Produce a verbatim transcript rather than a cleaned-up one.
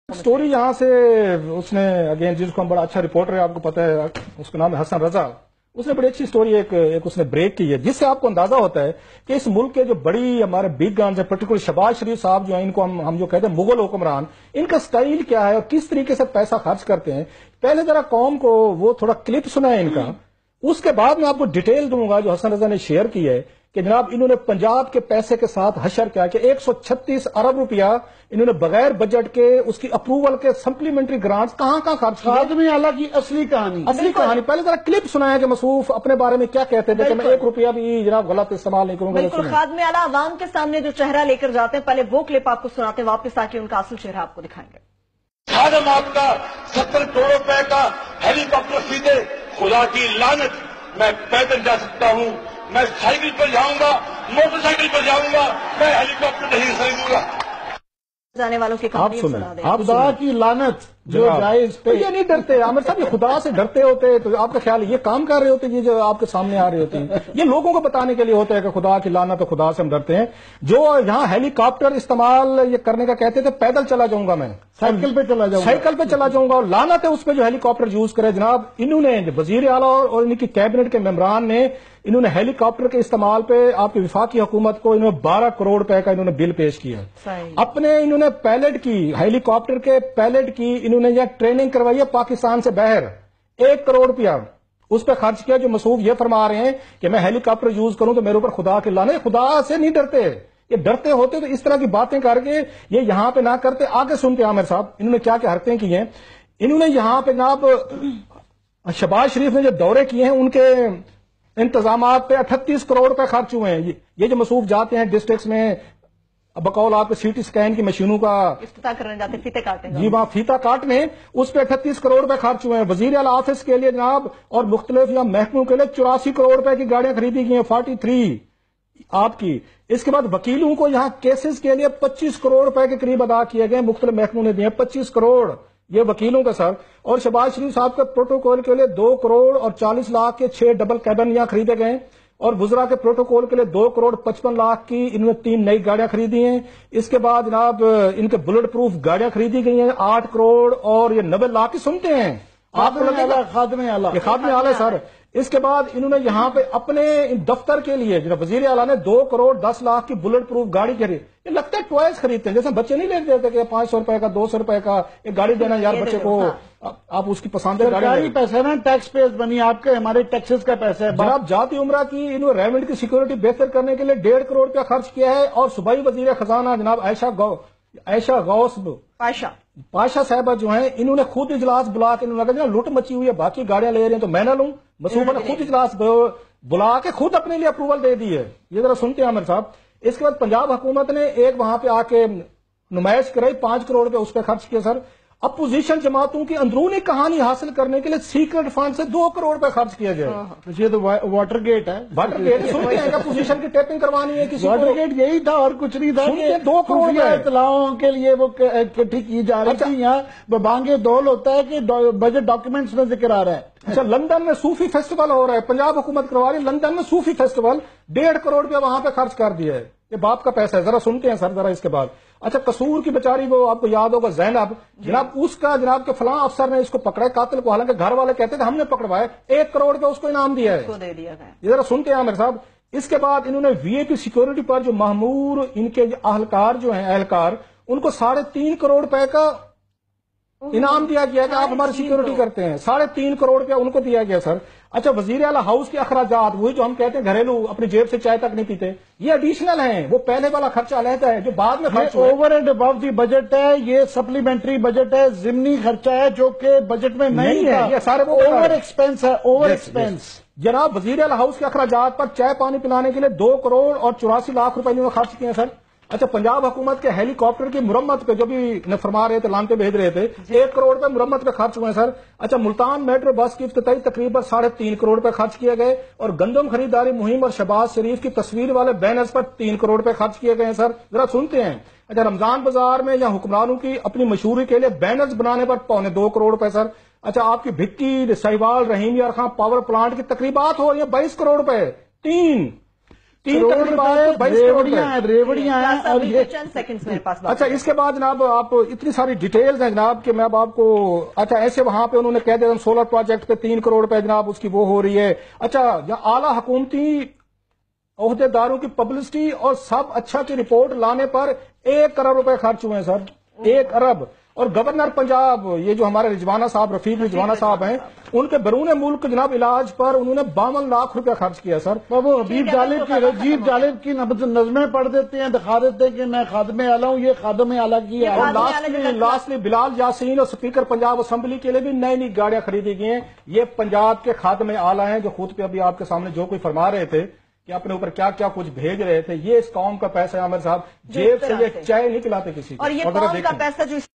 Story यहाँ से उसने अगेन जिसको हम बड़ा अच्छा रिपोर्टर है, आपको पता है, उसका नाम है हसन रजा। उसने बड़ी अच्छी स्टोरी एक एक उसने ब्रेक की है, जिससे आपको अंदाजा होता है कि इस मुल्क के जो बड़ी हमारे बिग गन्स है, पर्टिकुलर शहबाज शरीफ साहब जो है, इनको हम हम जो कहते हैं मुगल हुक्मरान, इनका स्टाइल क्या है और किस तरीके से पैसा खर्च करते हैं। पहले जरा कौम को वो थोड़ा क्लिप सुना है इनका, उसके बाद मैं आपको डिटेल दूंगा जो हसन रजा ने शेयर की है कि जनाब इन्होंने पंजाब के पैसे के साथ हशर किया कि एक सौ छत्तीस अरब रुपया इन्होंने बगैर बजट के उसकी अप्रूवल के सप्लीमेंट्री ग्रांट्स कहां कहां खर्च किए। आदमी आला की असली कहानी असली कहानी पहले जरा क्लिप सुनाया कि मसूफ अपने बारे में क्या कहते थे कि मैं एक रुपया भी जनाब गलत इस्तेमाल नहीं करूंगा। बिल्कुल, खादमे आला आवाम के सामने जो चेहरा लेकर जाते हैं, पहले वो क्लिप आपको सुनाते हैं, वापस आके उनका असल चेहरा आपको दिखाएंगे। खादम आपका सत्तर करोड़ रुपए का हेलीकॉप्टर सीधे, खुदा की लानत, मैं पैदल जा सकता हूं, मैं साइकिल पर जाऊंगा, मोटरसाइकिल पर जाऊंगा, मैं हेलीकॉप्टर नहीं खरीदूंगा। जाने वालों की कहानी सुना दे। आप खुदा की लानत जो जाए इस पे, ये नहीं डरते आमिर साहब, ये खुदा से डरते होते तो आपका ख्याल है ये काम कर रहे होते, ये जो आपके सामने आ रहे होते हैं, ये लोगों को बताने के लिए होता है कि खुदा की लानत, तो खुदा से हम डरते हैं। जो यहाँ हेलीकॉप्टर इस्तेमाल ये करने का कहते थे, पैदल चला जाऊंगा, मैं साइकिल पे चला जाऊंगा, साइकिल पे चला जाऊंगा, और लानत है उस पे जो हेलीकॉप्टर यूज करे। जनाब इन्होंने वजीर आला और इनकी कैबिनेट के मेंबरान ने इन्होंने हेलीकॉप्टर के इस्तेमाल पे आपकी विफाकी हुकूमत को इन्होंने बारह करोड़ रुपए का इन्होंने बिल पेश किया। अपने इन्होंने पैलेट की, हेलीकॉप्टर के पैलेट की इन्होंने यह ट्रेनिंग करवाई है पाकिस्तान से बाहर, एक करोड़ रुपया उस पर खर्च किया। जो मसूफ ये फरमा रहे हैं कि मैं हेलीकॉप्टर यूज करूं तो मेरे ऊपर खुदा के लाने, खुदा से नहीं डरते, ये डरते होते तो इस तरह की बातें करके ये यहां पे ना करते। आगे सुनते आमिर साहब इन्होंने क्या क्या हरकतें की हैं। इन्होंने यहां पे जनाब शहबाज शरीफ ने जो दौरे किए हैं उनके इंतजामात पे अठतीस करोड़ रुपए खर्च हुए हैं। ये जो मसूफ जाते हैं डिस्ट्रिक्ट में, बकौल आपके सीटी स्कैन की मशीनों का इफ्तिताह करने जाते, फीते काटने जी, वहां फीता काटने, उस पे अठतीस करोड़ रुपए खर्च हुए हैं। वजीर आला ऑफिस के लिए जनाब और मुख्तलिफ या महकमों के लिए चौरासी करोड़ रुपए की गाड़ियां खरीदी गई हैं, फोर्टी थ्री आपकी। इसके बाद वकीलों को यहाँ केसेस के लिए पच्चीस करोड़ रुपए के करीब अदा किए गए, मुख्तलिफ महकमों ने दिए पच्चीस करोड़ ये वकीलों का सर। और शहबाज शरीफ साहब के प्रोटोकॉल के लिए दो करोड़ और चालीस लाख के छह डबल कैबिन यहाँ खरीदे गए, और गुजरा के प्रोटोकॉल के लिए दो करोड़ पचपन लाख की इन्होंने तीन नई गाड़ियां खरीदी हैं। इसके बाद जनाब इनके बुलेट प्रूफ गाड़ियां खरीदी गई हैं आठ करोड़ और ये नब्बे लाख की सुनते हैं आपको लगेगा खादमे आला, ये खादमे आला सर। इसके बाद इन्होंने यहाँ पे अपने दफ्तर के लिए जो वजीर आला ने दो करोड़ दस लाख की बुलेट प्रूफ गाड़ी खरीदी। ये लगता है टॉयज खरीदते हैं, जैसे बच्चे नहीं ले देते कि पांच सौ रुपए का, दो सौ रुपए का एक गाड़ी देना यार बच्चे को, आप उसकी पसंद है गाड़ी पैसा ना, टैक्स पेज बनी आपके, हमारे टैक्सेस का पैसा है। जनाब जाती उम्रा की इन्होंने रेवेन्यू की सिक्योरिटी बेहतर करने के लिए डेढ़ करोड़ रुपया खर्च किया है। और सूबाई वजीर खजाना जनाब आयशा गौ आयशा गौस पाशा पाशा साहबा जो है, इन्होंने खुद इजलास बुला के इन्होंने लगा लूट मची हुई है, बाकी गाड़ियां ले रहे हैं तो मैं ना लूं। मसूफा ने खुद इजलास बुला के खुद अपने लिए अप्रूवल दे दी है। ये जरा सुनते हैं आमिर साहब। इसके बाद पंजाब हुकूमत ने एक वहां पे आके नुमाइश कराई, पांच करोड़ रुपए उस पर खर्च किया सर। अपोजिशन जमातों की अंदरूनी कहानी हासिल करने के लिए सीक्रेट फंड से दो करोड़ रुपए खर्च किया जाए। ये तो वाटर गेट है, वाटर गेट सुनते हैं क्या, पोजीशन की टैपिंग करवानी है किसी वाटर गेट यही था और कुछ नहीं था। दो करोड़ इतलाओं के लिए वो इकट्ठी की जा रही थी। यहाँ बांगे दौल होता है कि बजट डॉक्यूमेंट्स में जिक्र आ रहा है। अच्छा, लंदन में सूफी फेस्टिवल हो रहा है, पंजाब हुकूमत करवा रही है लंदन में सूफी फेस्टिवल, डेढ़ करोड़ रुपया वहां पे खर्च कर दिया है। ये बाप का पैसा है, जरा सुनते हैं सर जरा इसके बाद। अच्छा, कसूर की बेचारी वो आपको याद होगा ज़ैनब, जनाब उसका जनाब के फलां अफसर ने इसको पकड़ा कातिल को, हालांकि घर वाले कहते थे हमने पकड़वाया, एक करोड़ का उसको इनाम दिया है, दे दिया है। ये जरा सुनते हैं आमिर साहब। इसके बाद इन्होंने वीआईपी सिक्योरिटी पर जो माहमूर इनके अहलकार जो हैं अहलकार, उनको साढ़े तीन करोड़ रुपए का इनाम दिया गया कि आप हमारी सिक्योरिटी करते हैं, साढ़े तीन करोड़ रुपया उनको दिया गया सर। अच्छा, वजीर आला हाउस के अखराजात, वही जो हम कहते हैं घरेलू अपनी जेब से चाय तक नहीं पीते, ये एडिशनल हैं, वो पहले वाला खर्चा अलहदा है जो बाद में खर्च over and above the budget है, ये सप्लीमेंट्री बजट है, जिमनी खर्चा है जो कि बजट में नहीं, नहीं है, ये सारे ओवर एक्सपेंस है, ओवर एक्सपेंस। जनाब वजीर आला हाउस के अखराजात पर चाय पानी पिलाने के लिए दो करोड़ और चौरासी लाख रुपए इन्होंने खर्च किए सर। अच्छा, पंजाब हुकूमत के हेलीकॉप्टर की मुरम्मत पे जो भी फरमा रहे थे, लानते भेज रहे थे, एक करोड़ रुपए मुरम्मत पे खर्च हुए सर। अच्छा, मुल्तान मेट्रो बस की इफ्तिताई तकरीबन साढ़े तीन करोड़ रुपए खर्च किए गए, और गंदम खरीदारी मुहिम और शहबाज शरीफ की तस्वीर वाले बैनर्स पर तीन करोड़ रुपए खर्च किए गए सर। जरा सुनते हैं। अच्छा, रमजान बाजार में या हुक्मरानों की अपनी मशहूरी के लिए बैनर्स बनाने पर पौने दो करोड़ रुपए सर। अच्छा, आपकी भिक्की साहिवाल रहीम यार खां पावर प्लांट की तकरीबात हो रही है, बाईस करोड़ रुपए तीन। تین ریوڑیاں ہیں ریوڑیاں ہیں اور یہ چند سیکنڈز میرے پاس. اچھا اس کے بعد جناب آپ اتنی ساری ڈیٹیلز ہیں جناب کہ میں اب آپ کو اچھا ایسے وہاں پہ انہوں نے کہہ دیا سولر پروجیکٹ پہ تین کروڑ پہ جناب اس کی وہ ہو رہی ہے. اچھا یہاں اعلیٰ حکومتی عہدے داروں کی پبلسٹی اور سب اچھا کی رپورٹ لانے پر ایک کروڑ روپے خرچ ہوئے ہیں سر, ایک ارب. اور گورنر پنجاب یہ جو ہمارے رجوانہ صاحب رفیق رجوانہ صاحب ہیں ان کے بیرون ملک جناب علاج پر انہوں نے باون لاکھ روپے خرچ کیا سر. وہ حبیب جالب کی حبیب جالب کی نظمیں پڑھ دیتے ہیں, دکھا دیتے ہیں کہ میں خادم اعلیٰ ہوں, یہ خادم اعلیٰ کی ہے. اور لاسٹلی لاسٹلی بلال یاسین اور اسپیکر پنجاب اسمبلی کے لیے بھی نئی نئی گاڑیاں خریدی گئی ہیں. یہ پنجاب کے خادم اعلیٰ ہیں جو خود پہ ابھی آپ کے سامنے جو کوئی فرما رہے تھے کہ اپنے اوپر کیا کیا کچھ بھیج رہے تھے. یہ اس قوم کا پیسہ ہے عامر صاحب, جیب سے یہ چائے نہیں پلاتے کسی کو. اور یہ قوم کا پیسہ جو